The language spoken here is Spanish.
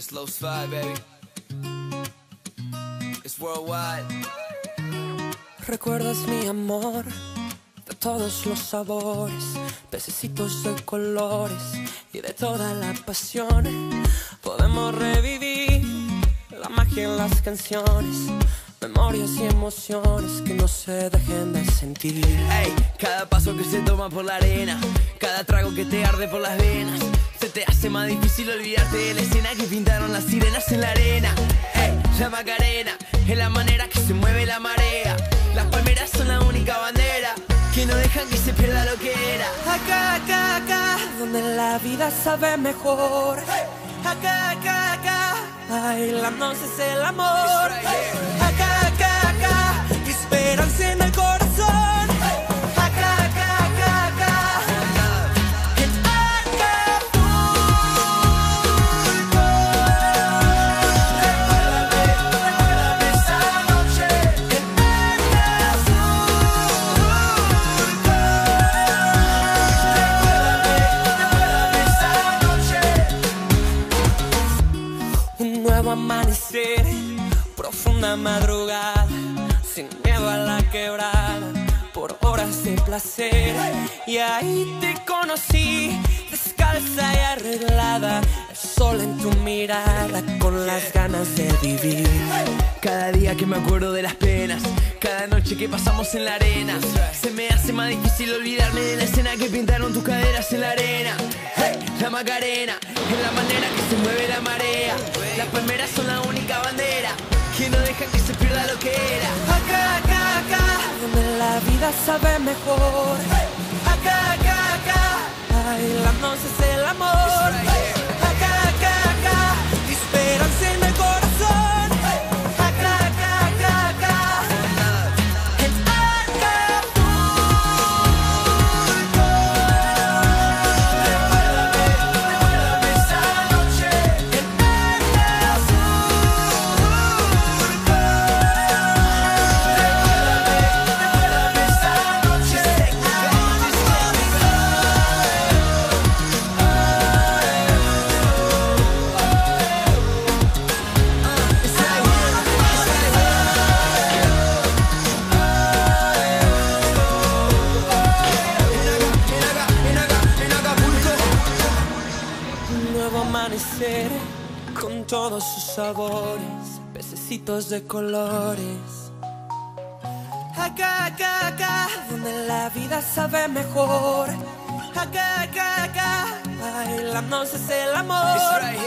Slow slide, baby. It's worldwide. Recuerdas mi amor de todos los sabores, pececitos de colores y de toda la pasión. Podemos revivir la magia en las canciones, memorias y emociones que no se dejen de sentir. Ey, cada paso que se toma por la arena, cada trago que te arde por las venas, se te hace más difícil olvidarte de la escena que pintaron las sirenas en la arena. Ey, la Macarena es la manera que se mueve la marea. Las palmeras son la única bandera que no dejan que se pierda lo que era. Acá, acá, acá, donde la vida sabe mejor. Acá, acá, acá, bailando es el amor. Acá, acá, acá, esperanza en el corazón. Acá, acá, acá, acá, en Acapulco. Recuérdame esa noche en Acapulco. Recuérdame esa noche. Un nuevo amanecer, profunda madrugada, sin miedo a la quebrada, por horas de placer. Y ahí te conocí, descalza y arreglada, el sol en tu mirada, con las ganas de vivir. Cada día que me acuerdo de las penas, cada noche que pasamos en la arena, se me hace más difícil olvidarme de la escena que pintaron tus caderas en la arena. Hey, la Macarena es la manera que se mueve la marea. Las palmeras son la única bandera que no dejan que se pierda lo que era. Acá, acá, acá, donde la vida sabe mejor. Acá, acá, acá, bailando es el amor. Acá, acá, acá, esperanza en el corazón. Acá, acá, acá, acá, en Acapulco. Recuérdame esa noche en Recuérdame esa noche en Un nuevo amanecer con todos sus sabores, pececitos de colores. Acá, acá, acá, donde la vida sabe mejor. Acá, acá, acá, bailando es el amor.